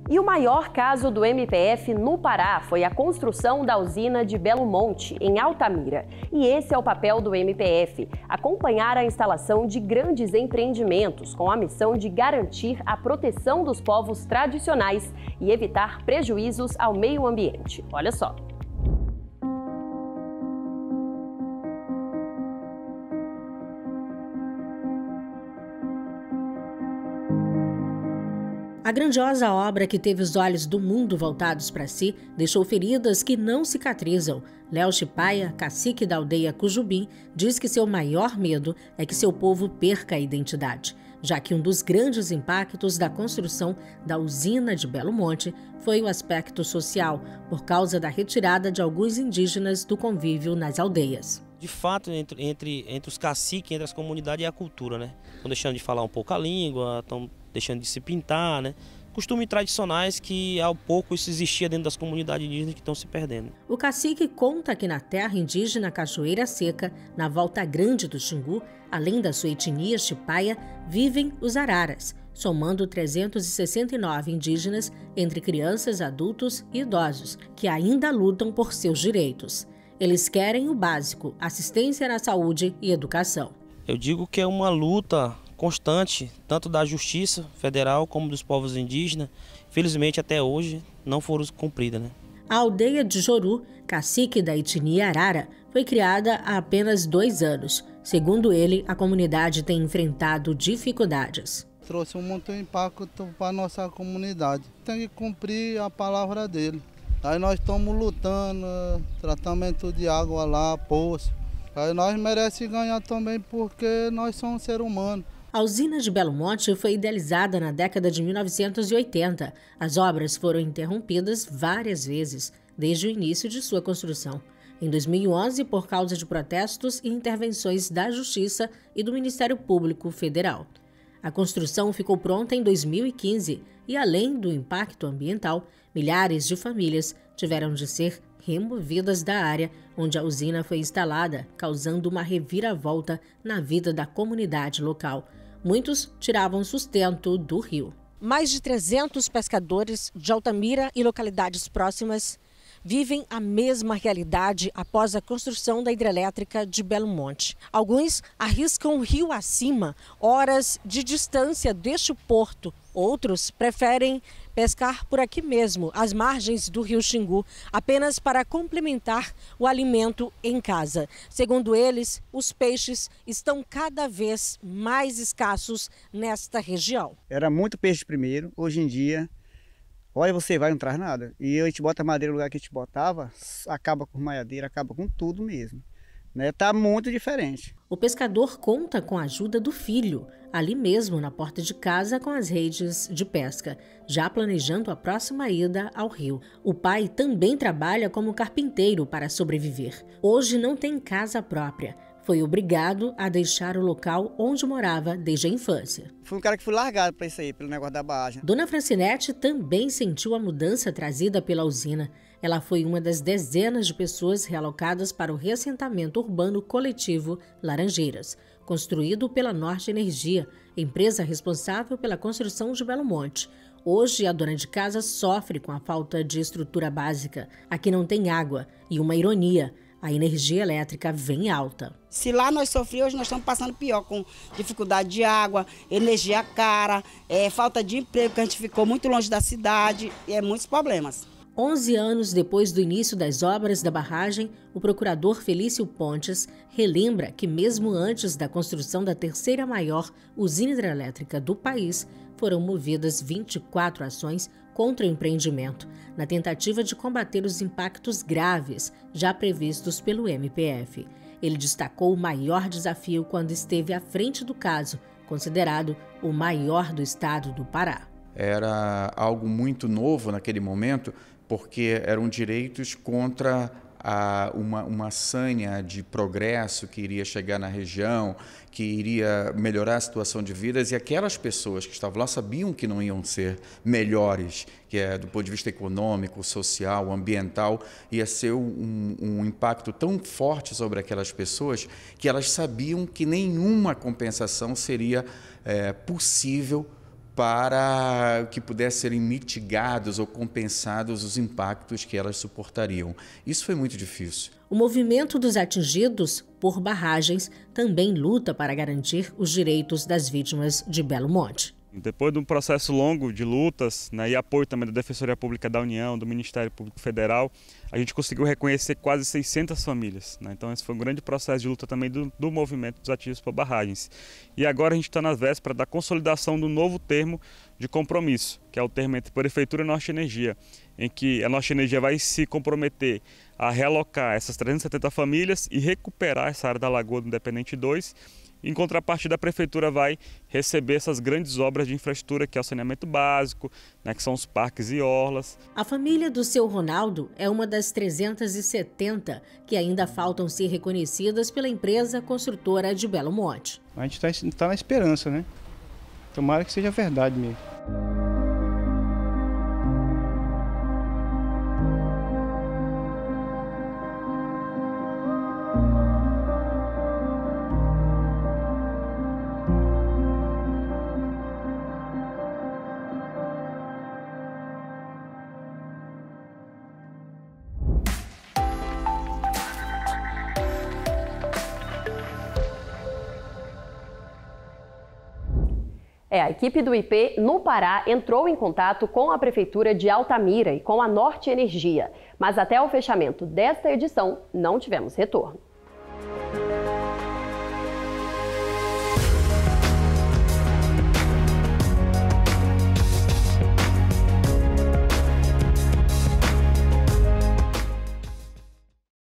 E o maior caso do MPF no Pará foi a construção da usina de Belo Monte, em Altamira. E esse é o papel do MPF: acompanhar a instalação de grandes empreendimentos com a missão de garantir a proteção dos povos tradicionais e evitar prejuízos ao meio ambiente. Olha só. A grandiosa obra, que teve os olhos do mundo voltados para si, deixou feridas que não cicatrizam. Léo Chipaia, cacique da aldeia Cujubim, diz que seu maior medo é que seu povo perca a identidade, já que um dos grandes impactos da construção da usina de Belo Monte foi o aspecto social, por causa da retirada de alguns indígenas do convívio nas aldeias. De fato, entre os caciques, entre as comunidades, é a cultura, né? Estão deixando de falar um pouco a língua, estão deixando de se pintar, né? Costumes tradicionais que, ao pouco, isso existia dentro das comunidades indígenas que estão se perdendo. O cacique conta que na terra indígena Cachoeira Seca, na Volta Grande do Xingu, além da sua etnia Chipaia, vivem os araras, somando 369 indígenas entre crianças, adultos e idosos, que ainda lutam por seus direitos. Eles querem o básico: assistência na saúde e educação. Eu digo que é uma luta constante, tanto da Justiça Federal como dos povos indígenas. Felizmente, até hoje, não foram cumpridas, né? A aldeia de Joru, cacique da etnia Arara, foi criada há apenas 2 anos. Segundo ele, a comunidade tem enfrentado dificuldades. Trouxe muito impacto para a nossa comunidade. Tem que cumprir a palavra dele. Aí nós estamos lutando, tratamento de água lá, poço. Aí nós merecemos ganhar também porque nós somos seres humanos. A usina de Belo Monte foi idealizada na década de 1980. As obras foram interrompidas várias vezes, desde o início de sua construção. Em 2011, por causa de protestos e intervenções da Justiça e do Ministério Público Federal. A construção ficou pronta em 2015 e, além do impacto ambiental, milhares de famílias tiveram de ser removidas da área onde a usina foi instalada, causando uma reviravolta na vida da comunidade local. Muitos tiravam sustento do rio. Mais de 300 pescadores de Altamira e localidades próximas vivem a mesma realidade após a construção da hidrelétrica de Belo Monte. Alguns arriscam o rio acima, horas de distância deste porto. Outros preferem pescar por aqui mesmo, às margens do rio Xingu, apenas para complementar o alimento em casa. Segundo eles, os peixes estão cada vez mais escassos nesta região. Era muito peixe primeiro, hoje em dia, olha, você vai, não traz nada. E a gente bota madeira no lugar que a gente botava, acaba com maiadeira, acaba com tudo mesmo. Tá muito diferente. O pescador conta com a ajuda do filho, ali mesmo na porta de casa com as redes de pesca, já planejando a próxima ida ao rio. O pai também trabalha como carpinteiro para sobreviver. Hoje não tem casa própria. Foi obrigado a deixar o local onde morava desde a infância. Fui um cara que fui largado para isso aí, pelo negócio da barragem. Dona Francinete também sentiu a mudança trazida pela usina. Ela foi uma das dezenas de pessoas realocadas para o reassentamento urbano coletivo Laranjeiras, construído pela Norte Energia, empresa responsável pela construção de Belo Monte. Hoje, a dona de casa sofre com a falta de estrutura básica. Aqui não tem água e, uma ironia, a energia elétrica vem alta. Se lá nós sofremos, hoje nós estamos passando pior, com dificuldade de água, energia cara, falta de emprego, que a gente ficou muito longe da cidade, e muitos problemas. 11 anos depois do início das obras da barragem, o procurador Felício Pontes relembra que mesmo antes da construção da terceira maior usina hidrelétrica do país, foram movidas 24 ações contra o empreendimento, na tentativa de combater os impactos graves já previstos pelo MPF. Ele destacou o maior desafio quando esteve à frente do caso, considerado o maior do estado do Pará. Era algo muito novo naquele momento, porque eram direitos contra uma sanha de progresso que iria chegar na região, que iria melhorar a situação de vidas, e aquelas pessoas que estavam lá sabiam que não iam ser melhores, que do ponto de vista econômico, social, ambiental, ia ser um impacto tão forte sobre aquelas pessoas que elas sabiam que nenhuma compensação seria possível para que pudessem serem mitigados ou compensados os impactos que elas suportariam. Isso foi muito difícil. O movimento dos atingidos por barragens também luta para garantir os direitos das vítimas de Belo Monte. Depois de um processo longo de lutas, né, e apoio também da Defensoria Pública da União, do Ministério Público Federal, a gente conseguiu reconhecer quase 600 famílias. Né? Então esse foi um grande processo de luta também do movimento dos atingidos por barragens. E agora a gente está na véspera da consolidação do novo termo de compromisso, que é o termo entre Prefeitura e Norte Energia, em que a Norte Energia vai se comprometer a realocar essas 370 famílias e recuperar essa área da Lagoa do Independente 2. Em contrapartida, a Prefeitura vai receber essas grandes obras de infraestrutura, que é o saneamento básico, né, que são os parques e orlas. A família do seu Ronaldo é uma das 370 que ainda faltam ser reconhecidas pela empresa construtora de Belo Monte. A gente está na esperança, né? Tomara que seja verdade mesmo. A equipe do IP no Pará entrou em contato com a Prefeitura de Altamira e com a Norte Energia, mas até o fechamento desta edição não tivemos retorno.